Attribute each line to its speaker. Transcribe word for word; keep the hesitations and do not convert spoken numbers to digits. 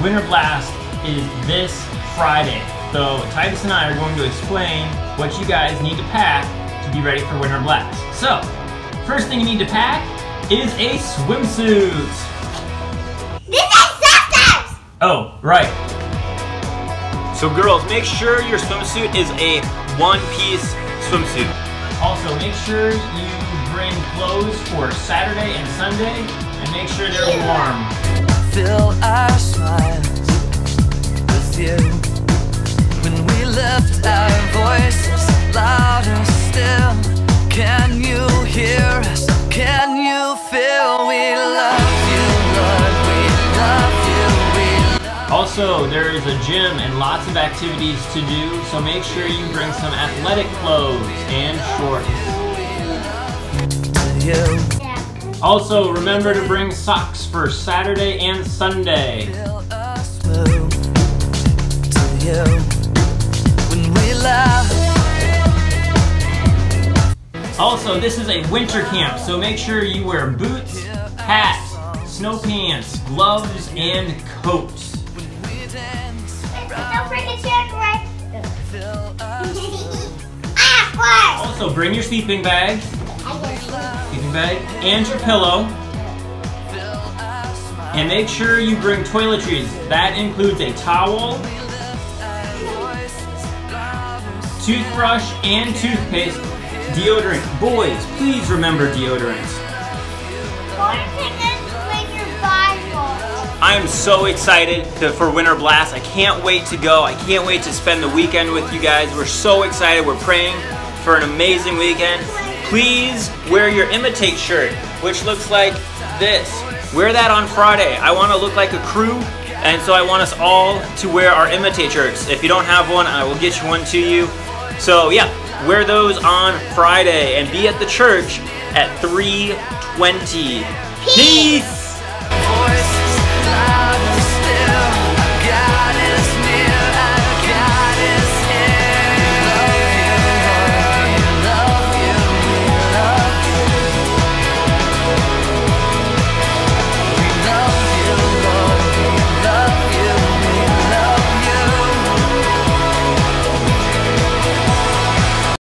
Speaker 1: Winter Blast is this Friday. So Titus and I are going to explain what you guys need to pack to be ready for Winter Blast. So, first thing you need to pack is a swimsuit.
Speaker 2: This is sisters!
Speaker 1: Oh, right. So girls, make sure your swimsuit is a one-piece swimsuit. Also, make sure you bring clothes for Saturday and Sunday, and make sure they're warm.
Speaker 3: Fill our smiles with you. When we lift our voices louder still, can you hear us? Can you feel we love you, Lord? We love you, we love you.
Speaker 1: Also, there is a gym and lots of activities to do, so make sure you bring some athletic clothes and shorts.
Speaker 3: You.
Speaker 1: Also, remember to bring socks for Saturday and Sunday.
Speaker 3: Feel us move to you. When we laugh.
Speaker 1: Also, this is a winter camp, so make sure you wear boots, hat, snow pants, gloves, and coats.
Speaker 2: Don't forget your right. Ah,
Speaker 1: Also, bring your sleeping bag, sleeping bag, and your pillow. And make sure you bring toiletries. That includes a towel, toothbrush, and toothpaste. Deodorant. Boys, please remember deodorant. I am so excited to, for Winter Blast. I can't wait to go. I can't wait to spend the weekend with you guys. We're so excited. We're praying for an amazing weekend. Please wear your Imitate shirt, which looks like this. Wear that on Friday. I want to look like a crew, and so I want us all to wear our Imitate shirts. If you don't have one, I will get you one to you. So yeah, wear those on Friday and be at the church at three twenty. Peace!